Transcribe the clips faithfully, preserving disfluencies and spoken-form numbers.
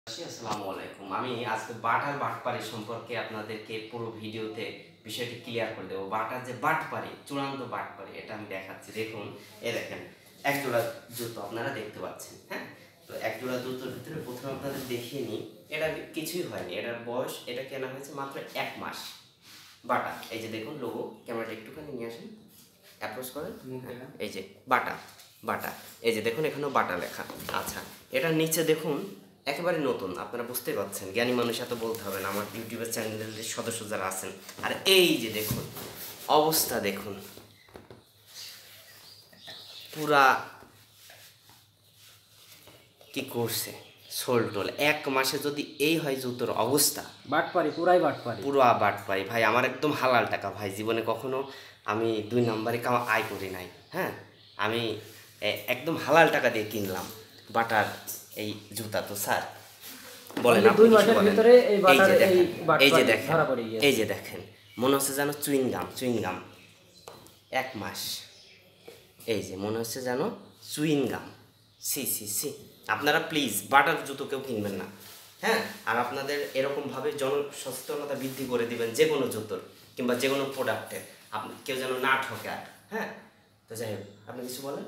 আসসালামু আলাইকুম। আমি আজকে বাটার বাটপারি সম্পর্কে আপনাদেরকে পুরো ভিডিওতে বিষয়টি ক্লিয়ার করে দেবো। বাটার যে বাটপারি, চূড়ান্ত বাটপারি, এটা আমি দেখাচ্ছি। দেখুন, এ দেখেন এক জোড়া জুতো আপনারা দেখতে পাচ্ছেন। হ্যাঁ, তো এক জোড়া জুতোর ভিতরে প্রথমে আপনাদের দেখিয়ে নিই, এটা কিছুই হয়নি। এটার বয়স, এটা কেনা হয়েছে মাত্র এক মাস। বাটা, এই যে দেখুন লোগো, ক্যামেরাটা একটুখানি নিয়ে আসেন, অ্যাপ্রোচ করেন। এই যে বাটা, বাটা, এই যে দেখুন এখানেও বাটা লেখা। আচ্ছা, এটার নিচে দেখুন একেবারে নতুন, আপনারা বুঝতে পারছেন। জ্ঞানী মানুষ এত বলতে হবে না, আমার ইউটিউবের চ্যানেলের সদস্য যারা আছেন। আর এই যে দেখুন অবস্থা, দেখুন পুরা কি করছে সোল টোল। এক মাসে যদি এই হয় জুতোর অবস্থা, বাটপারি, পুরাই বাটপারি, পুরা বাটপারি ভাই। আমার একদম হালাল টাকা ভাই, জীবনে কখনো আমি দুই নম্বরে কামা আয় করি নাই। হ্যাঁ, আমি একদম হালাল টাকা দিয়ে কিনলাম বাটার এই জুতা। তো স্যার বলেন, দুই মাসের ভিতরে এই বাটার এই এই যে দেখেন, এই যে দেখেন মনে হচ্ছে যেন চুইংগাম, চুইংগাম এক মাস। এই যে মনে হচ্ছে যেন চুইংগাম। সি সি সি আপনারা প্লিজ বাটার জুতো কেউ কিনবেন না। হ্যাঁ, আর আপনাদের এরকমভাবে জনসচেতনতা বৃদ্ধি করে দিবেন যে কোনো জুতোর কিংবা যে কোনো প্রোডাক্টের, আপনি কেউ যেন না ঠকে। আর হ্যাঁ, তো যাই হোক, আপনি কিছু বলেন।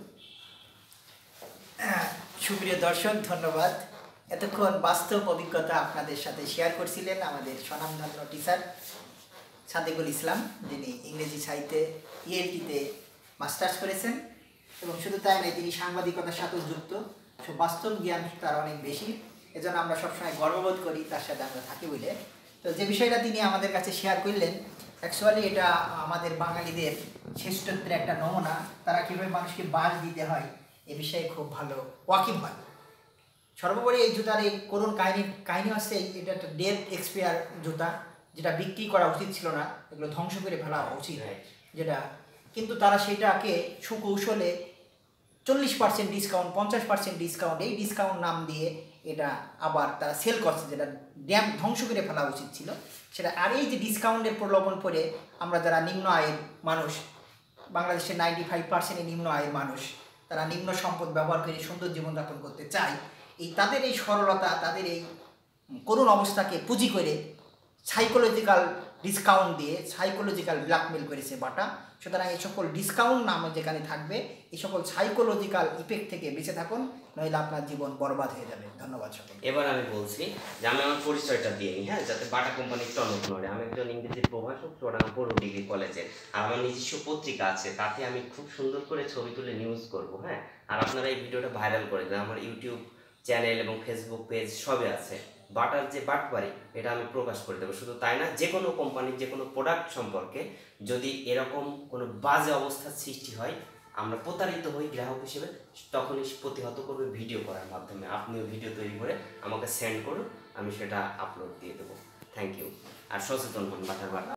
সুপ্রিয় দর্শক, ধন্যবাদ। এতক্ষণ বাস্তব অভিজ্ঞতা আপনাদের সাথে শেয়ার করছিলেন আমাদের স্বনামধন্য টিচার সাদেকুল ইসলাম, যিনি ইংরেজি সাহিত্যে ইএলটিতে মাস্টার্স করেছেন এবং শুধু তাই নয়, তিনি সাংবাদিকতার সাথেও যুক্ত। সব বাস্তব জ্ঞান তার অনেক বেশি, এজন্য আমরা সবসময় গর্ববোধ করি তার সাথে আমরা থাকি বলে। তো যে বিষয়টা তিনি আমাদের কাছে শেয়ার করলেন, অ্যাকচুয়ালি এটা আমাদের বাঙালিদের শ্রেষ্ঠত্বের একটা নমুনা। তারা কীভাবে মানুষকে বাস দিতে হয় এ বিষয়ে খুব ভালো ওয়াকিব হয়। সর্বোপরি এই জুতার এই করুণ কাহিনী কাহিনী হচ্ছে, এটা একটা ডেথ এক্সপায়ার জুতা, যেটা বিক্রি করা উচিত ছিল না, এগুলো ধ্বংস করে ফেলা উচিত, যেটা কিন্তু তারা সেটাকে সুকৌশলে চল্লিশ পার্সেন্ট ডিসকাউন্ট, পঞ্চাশ পার্সেন্ট ডিসকাউন্ট, এই ডিসকাউন্ট নাম দিয়ে এটা আবার তারা সেল করছে, যেটা ড্যাম ধ্বংস করে ফেলা উচিত ছিল সেটা। আর এই যে ডিসকাউন্টের প্রলোভন করে আমরা যারা নিম্ন আয়ের মানুষ, বাংলাদেশের নাইনটি ফাইভ পার্সেন্টই নিম্ন আয়ের মানুষ, তারা নিম্ন সম্পদ ব্যবহার করে সুন্দর জীবনযাপন করতে চায়, এই তাদের এই সরলতা, তাদের এই করুণ অবস্থাকে পুঁজি করে সাইকোলজিক্যাল ডিসকাউন্ট দিয়ে সাইকোলজিক্যাল ব্ল্যাকমেল করেছে বাটা। সুতরাং এই সকল ডিসকাউন্ট নাম যেখানে থাকবে, এই সকল সাইকোলজিক্যাল ইফেক্ট থেকে বেঁচে থাকুন, নইলে আপনার জীবন বরবাদ হয়ে যাবে। ধন্যবাদ সকল। এবার আমি বলছি যে আমি আমার পরিচয়টা দিয়ে নিই। হ্যাঁ, যাতে বাটা কোম্পানির টনক নড়ে। আমি একজন ইংরেজি প্রভাষক, চুয়াডাঙ্গা পৌর ডিগ্রি কলেজের। আর আমার নিজস্ব পত্রিকা আছে, তাতে আমি খুব সুন্দর করে ছবি তুলে নিউজ করব। হ্যাঁ, আর আপনারা এই ভিডিওটা ভাইরাল করে দেন। আমার ইউটিউব চ্যানেল এবং ফেসবুক পেজ সবে আছে। বাটার যে বাটপারি, এটা আমি প্রকাশ করে দেবো। শুধু তাই না, যে কোনো কোম্পানির যে কোনো প্রোডাক্ট সম্পর্কে যদি এরকম কোনো বাজে অবস্থার সৃষ্টি হয়, আমরা প্রতারিত হই গ্রাহক হিসেবে, তখনই প্রতিহত করবে ভিডিও করার মাধ্যমে। আপনিও ভিডিও তৈরি করে আমাকে সেন্ড করুন, আমি সেটা আপলোড দিয়ে দেবো। Thank you. আর সচেতন হন বাটার বাটা।